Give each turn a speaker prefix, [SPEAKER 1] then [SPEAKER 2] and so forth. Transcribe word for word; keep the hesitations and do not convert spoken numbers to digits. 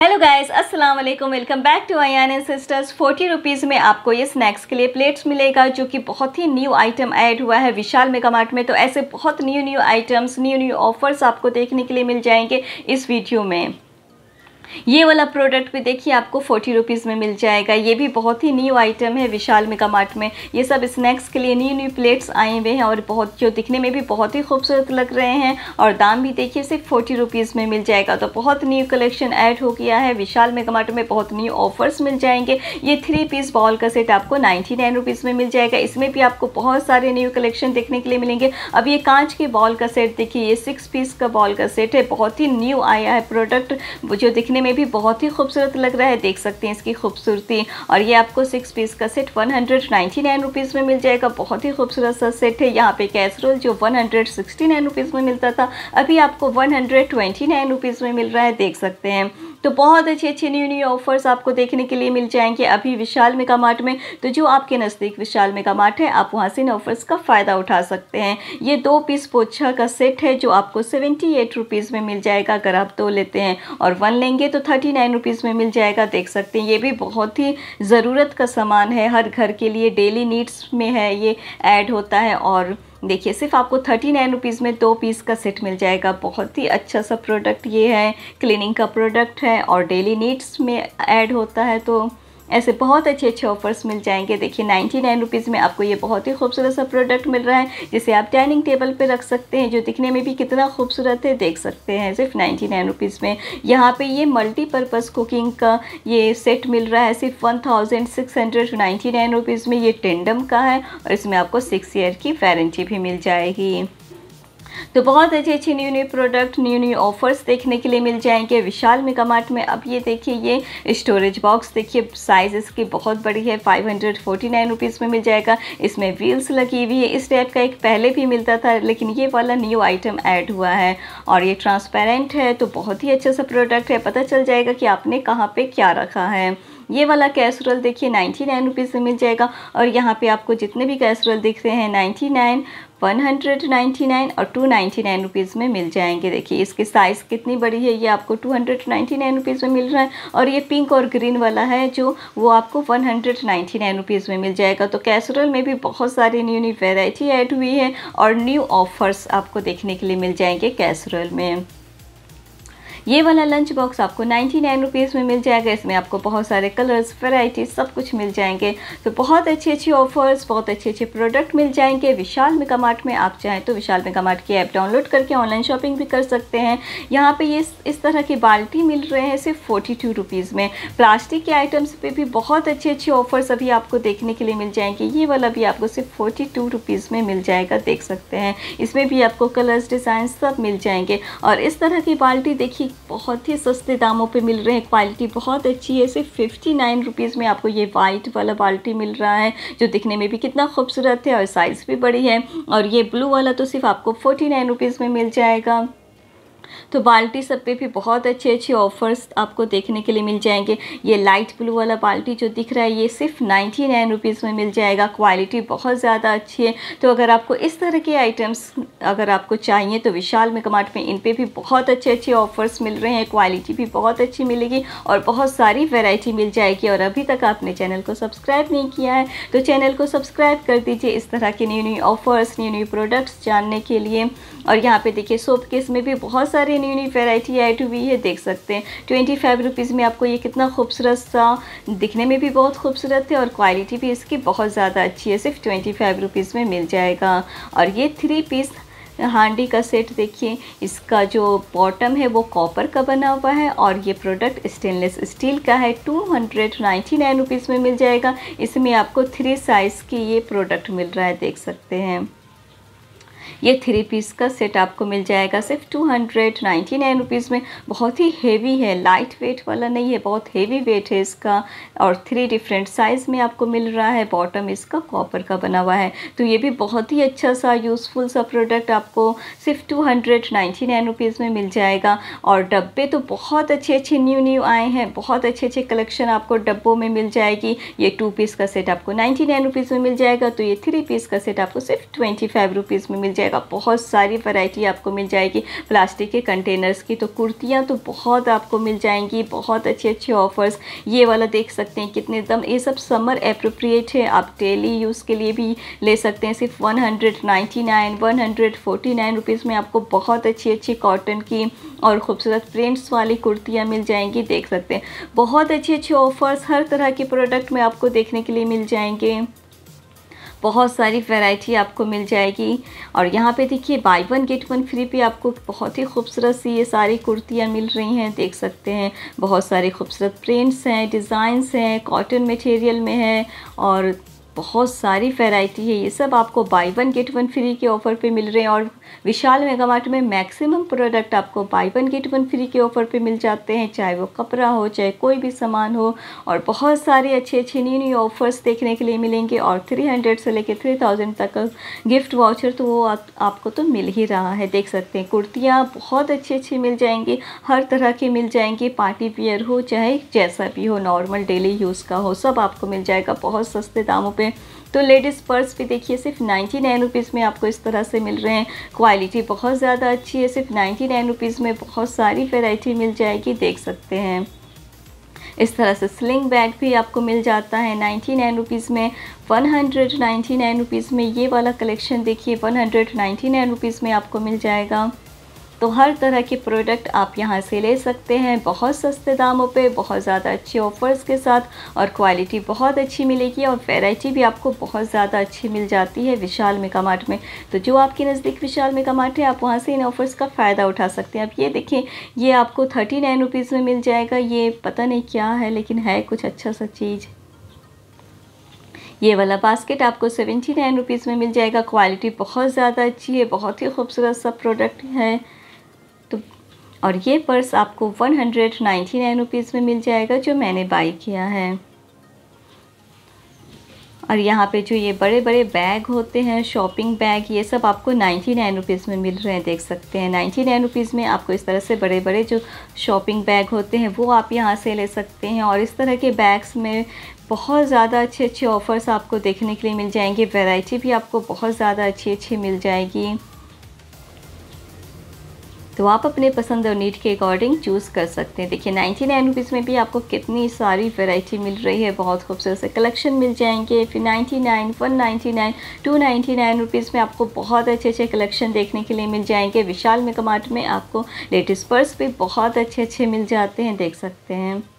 [SPEAKER 1] Hello guys, अस्सलाम वालेकुम। Welcome back to Ayaan and sisters. Forty rupees में आपको ये स्नैक्स के लिए प्लेट्स मिलेगा, जो कि बहुत ही न्यू आइटम ऐड हुआ है विशाल मेगा मार्ट में। तो ऐसे बहुत new new items, new new offers आपको देखने के लिए मिल जाएंगे इस वीडियो में। ये वाला प्रोडक्ट भी देखिए आपको फोर्टी रुपीज़ में मिल जाएगा। ये भी बहुत ही न्यू आइटम है विशाल मेगा मार्ट में। ये सब स्नैक्स के लिए न्यू न्यू प्लेट्स आए हुए हैं और बहुत जो दिखने में भी बहुत ही खूबसूरत लग रहे हैं, और दाम भी देखिए सिर्फ फोर्टी रुपीज़ में मिल जाएगा। तो बहुत न्यू कलेक्शन ऐड हो गया है विशाल मेगा मार्ट में, बहुत न्यू ऑफर्स मिल जाएंगे। ये थ्री पीस बॉल का सेट आपको नाइन्टी नाइन रुपीज़ में मिल जाएगा। इसमें भी आपको बहुत सारे न्यू कलेक्शन देखने के लिए मिलेंगे। अब ये कांच के बॉल का सेट देखिए, ये सिक्स पीस का बॉल का सेट है, बहुत ही न्यू आया है प्रोडक्ट, जो दिखने में भी बहुत ही खूबसूरत लग रहा है। देख सकते हैं इसकी खूबसूरती। और ये आपको सिक्स पीस का set one hundred ninety nine rupees में मिल जाएगा। बहुत ही खूबसूरत सा सेट है। यहाँ पे कैसरोल जो one hundred sixty nine rupees में मिलता था, अभी आपको one hundred twenty nine rupees में मिल रहा है। देख सकते हैं। तो बहुत अच्छे अच्छे न्यू न्यू ऑफर्स आपको देखने के लिए मिल जाएंगे अभी विशाल मेगा मार्ट में। तो जो आपके नज़दीक विशाल मेगा मार्ट है, आप वहाँ से इन ऑफर्स का फ़ायदा उठा सकते हैं। ये दो पीस पोछा का सेट है, जो आपको सेवेंटी एट रुपीज़ में मिल जाएगा अगर आप दो लेते हैं, और वन लेंगे तो थर्टी नाइन रुपीज़ में मिल जाएगा। देख सकते हैं। ये भी बहुत ही ज़रूरत का सामान है, हर घर के लिए डेली नीड्स में है, ये ऐड होता है। और देखिए सिर्फ आपको थर्टी नाइन रुपीज़ में दो पीस का सेट मिल जाएगा। बहुत ही अच्छा सा प्रोडक्ट ये है, क्लीनिंग का प्रोडक्ट है और डेली नीड्स में ऐड होता है। तो ऐसे बहुत अच्छे अच्छे ऑफर्स मिल जाएंगे। देखिए नाइन्टी नाइन रुपीज़ में आपको ये बहुत ही खूबसूरत सा प्रोडक्ट मिल रहा है, जिसे आप डाइनिंग टेबल पे रख सकते हैं, जो दिखने में भी कितना खूबसूरत है। देख सकते हैं सिर्फ नाइन्टी नाइन रुपीज़ में। यहाँ पे ये मल्टीपर्पज़ कुकिंग का ये सेट मिल रहा है सिर्फ one thousand six hundred ninety nine rupees में। ये टेंडम का है और इसमें आपको सिक्स ईयर की वारंटी भी मिल जाएगी। तो बहुत अच्छे अच्छे new new product, new new offers देखने के लिए मिल जाएंगे विशाल मेगा मार्ट में। अब ये देखिए, ये स्टोरेज बॉक्स देखिए, साइज़ इसकी बहुत बड़ी है, five hundred forty nine rupees में मिल जाएगा। इसमें व्हील्स लगी हुई है। इस टाइप का एक पहले भी मिलता था, लेकिन ये वाला न्यू आइटम ऐड हुआ है और ये ट्रांसपेरेंट है। तो बहुत ही अच्छा सा प्रोडक्ट है, पता चल जाएगा कि आपने कहाँ पर क्या रखा है। ये वाला कैसरोल देखिए नाइन्टी नाइन रुपीज़ में मिल जाएगा, और यहाँ पे आपको जितने भी कैसरोल दिख रहे हैं ninety nine, one hundred ninety nine और टू नाइन्टी नाइन रुपीज़ में मिल जाएंगे। देखिए इसकी साइज़ कितनी बड़ी है, ये आपको two hundred ninety nine rupees में मिल रहा है, और ये पिंक और ग्रीन वाला है जो वो आपको one hundred ninety nine rupees में मिल जाएगा। तो कैसरोल में भी बहुत सारी न्यू न्यू वेराइटी ऐड हुई है और न्यू ऑफर्स आपको देखने के लिए मिल जाएंगे कैसरोल में। ये वाला लंच बॉक्स आपको नाइन्टी नाइन रुपीज़ में मिल जाएगा। इसमें आपको बहुत सारे कलर्स, वैरायटी सब कुछ मिल जाएंगे। तो बहुत अच्छी अच्छी ऑफर्स, बहुत अच्छे अच्छे प्रोडक्ट मिल जाएंगे विशाल मेगा मार्ट में। आप चाहें तो विशाल मेगा मार्ट की ऐप डाउनलोड करके ऑनलाइन शॉपिंग भी कर सकते हैं। यहाँ पे ये इस तरह की बाल्टी मिल रहे हैं सिर्फ फोर्टी टू रुपीज़ में। प्लास्टिक के आइटम्स पे भी बहुत अच्छे अच्छे ऑफर्स अभी आपको देखने के लिए मिल जाएंगे। ये वाला भी आपको सिर्फ फोर्टी टू रुपीज़ में मिल जाएगा। देख सकते हैं। इसमें भी आपको कलर्स, डिज़ाइन सब मिल जाएंगे। और इस तरह की बाल्टी देखिए बहुत ही सस्ते दामों पे मिल रहे हैं, क्वालिटी बहुत अच्छी है। सिर्फ फिफ्टी नाइन रुपीज़ में आपको ये वाइट वाला बाल्टी मिल रहा है, जो दिखने में भी कितना खूबसूरत है और साइज़ भी बड़ी है। और ये ब्लू वाला तो सिर्फ आपको फोर्टी नाइन रुपीज़ में मिल जाएगा। तो बाल्टी सब पे भी बहुत अच्छे अच्छे ऑफर्स आपको देखने के लिए मिल जाएंगे। ये लाइट ब्लू वाला बाल्टी जो दिख रहा है, ये सिर्फ नाइन्टी नाइन रुपीज़ में मिल जाएगा। क्वालिटी बहुत ज़्यादा अच्छी है। तो अगर आपको इस तरह के आइटम्स अगर आपको चाहिए, तो विशाल मेगा मार्ट में इन पे भी बहुत अच्छे अच्छे ऑफर्स मिल रहे हैं। क्वालिटी भी बहुत अच्छी मिलेगी और बहुत सारी वेराइटी मिल जाएगी। और अभी तक आपने चैनल को सब्सक्राइब नहीं किया है, तो चैनल को सब्सक्राइब कर दीजिए इस तरह के new new offers, new new products जानने के लिए। और यहाँ पे देखिए सोप केस में भी बहुत सारी न्यू न्यू वैरायटी ऐड हुई है। देख सकते हैं ट्वेंटी फाइव रुपीज़ में आपको ये कितना खूबसूरत सा, दिखने में भी बहुत खूबसूरत है और क्वालिटी भी इसकी बहुत ज़्यादा अच्छी है। सिर्फ ट्वेंटी फाइव रुपीज़ में मिल जाएगा। और ये थ्री पीस हांडी का सेट देखिए, इसका जो बॉटम है वो कॉपर का बना हुआ है और ये प्रोडक्ट स्टेनलेस स्टील का है। Two hundred ninety nine rupees में मिल जाएगा। इसमें आपको थ्री साइज़ की ये प्रोडक्ट मिल रहा है। देख सकते हैं। ये थ्री पीस का सेट आपको मिल जाएगा सिर्फ two hundred ninety nine rupees में। बहुत ही हेवी है, लाइट वेट वाला नहीं है, बहुत हेवी वेट है इसका। और थ्री डिफरेंट साइज़ में आपको मिल रहा है। बॉटम इसका कॉपर का बना हुआ है। तो ये भी बहुत ही अच्छा सा यूज़फुल सा प्रोडक्ट आपको सिर्फ two hundred ninety nine rupees में मिल जाएगा। और डब्बे तो बहुत अच्छे अच्छे न्यू न्यू आए हैं, बहुत अच्छे अच्छे कलेक्शन आपको डब्बों में मिल जाएगी। ये टू पीस का सेट आपको नाइन्टी नाइन रुपीज़ में मिल जाएगा। तो ये थ्री पीस का सेट आपको सिर्फ ट्वेंटी फाइव रुपीज़ में मिल जाएगा। बहुत सारी वैरायटी आपको मिल जाएगी प्लास्टिक के कंटेनर्स की। तो कुर्तियाँ तो बहुत आपको मिल जाएंगी, बहुत अच्छे अच्छे ऑफर्स। ये वाला देख सकते हैं कितने एकदम, ये सब समर एप्रोप्रिएट है, आप डेली यूज़ के लिए भी ले सकते हैं। सिर्फ one hundred ninety nine one hundred forty nine rupees में आपको बहुत अच्छी अच्छी कॉटन की और खूबसूरत प्रिंट्स वाली कुर्तियाँ मिल जाएंगी। देख सकते हैं बहुत अच्छे अच्छे ऑफर्स हर तरह के प्रोडक्ट में आपको देखने के लिए मिल जाएंगे। बहुत सारी वैरायटी आपको मिल जाएगी। और यहाँ पे देखिए buy one get one free पे आपको बहुत ही खूबसूरत सी ये सारी कुर्तियाँ मिल रही हैं। देख सकते हैं बहुत सारे खूबसूरत प्रिंट्स हैं, डिज़ाइंस हैं, कॉटन मटेरियल में है और बहुत सारी वैरायटी है। ये सब आपको buy one get one free के ऑफ़र पे मिल रहे हैं। और विशाल मेगा मार्ट में मैक्सिमम प्रोडक्ट आपको buy one get one free के ऑफ़र पे मिल जाते हैं, चाहे वो कपड़ा हो चाहे कोई भी सामान हो। और बहुत सारे अच्छे अच्छे न्यू न्यू ऑफ़र्स देखने के लिए मिलेंगे। और थ्री हंड्रेड से लेकर थ्री थाउजेंड तक का गिफ्ट वाउचर तो वो आ, आपको तो मिल ही रहा है। देख सकते हैं कुर्तियाँ बहुत अच्छी अच्छी मिल जाएंगी, हर तरह की मिल जाएंगी, पार्टी वियर हो चाहे जैसा भी हो, नॉर्मल डेली यूज़ का हो, सब आपको मिल जाएगा बहुत सस्ते दामों पे। तो लेडीज़ पर्स भी देखिए सिर्फ नाइन्टी नाइन रुपीज़ में आपको इस तरह से मिल रहे हैं। क्वालिटी बहुत ज़्यादा अच्छी है, सिर्फ नाइन्टी नाइन रुपीज़ में बहुत सारी वैरायटी मिल जाएगी। देख सकते हैं इस तरह से स्लिंग बैग भी आपको मिल जाता है नाइन्टी नाइन रुपीज़ में। One hundred ninety nine rupees में ये वाला कलेक्शन देखिए one hundred ninety nine rupees में आपको मिल जाएगा। तो हर तरह के प्रोडक्ट आप यहाँ से ले सकते हैं बहुत सस्ते दामों पे, बहुत ज़्यादा अच्छे ऑफ़र्स के साथ। और क्वालिटी बहुत अच्छी मिलेगी और वैरायटी भी आपको बहुत ज़्यादा अच्छी मिल जाती है विशाल मेगा मार्ट में। तो जो आपके नज़दीक विशाल मेगा मार्ट है आप वहाँ से इन ऑफ़र्स का फ़ायदा उठा सकते हैं। अब ये देखें ये आपको थर्टी नाइन रुपीज़ में मिल जाएगा। ये पता नहीं क्या है लेकिन है कुछ अच्छा सा चीज़। ये वाला बास्केट आपको सेवेंटी नाइन रुपीज़ में मिल जाएगा। क्वालिटी बहुत ज़्यादा अच्छी है, बहुत ही खूबसूरत सा प्रोडक्ट है। तो और ये पर्स आपको one hundred ninety nine rupees में मिल जाएगा जो मैंने बाई किया है। और यहाँ पे जो ये बड़े बड़े बैग होते हैं शॉपिंग बैग, ये सब आपको नाइन्टी नाइन रुपीज़ में मिल रहे हैं। देख सकते हैं नाइन्टी नाइन रुपीज़ में आपको इस तरह से बड़े बड़े जो शॉपिंग बैग होते हैं वो आप यहाँ से ले सकते हैं। और इस तरह के बैग्स में बहुत ज़्यादा अच्छे अच्छे ऑफ़र्स आपको देखने के लिए मिल जाएंगे। वैरायटी भी आपको बहुत ज़्यादा अच्छी अच्छी मिल जाएगी। तो आप अपने पसंद और नीड के अकॉर्डिंग चूज़ कर सकते हैं। देखिए नाइन्टी नाइन रुपीज़ में भी आपको कितनी सारी वैरायटी मिल रही है, बहुत खूबसूरत से कलेक्शन मिल जाएंगे। फिर ninety nine, one ninety nine, two ninety nine rupees में आपको बहुत अच्छे अच्छे कलेक्शन देखने के लिए मिल जाएंगे। विशाल मेगा मार्ट में आपको लेडीज़ पर्स भी बहुत अच्छे अच्छे मिल जाते हैं। देख सकते हैं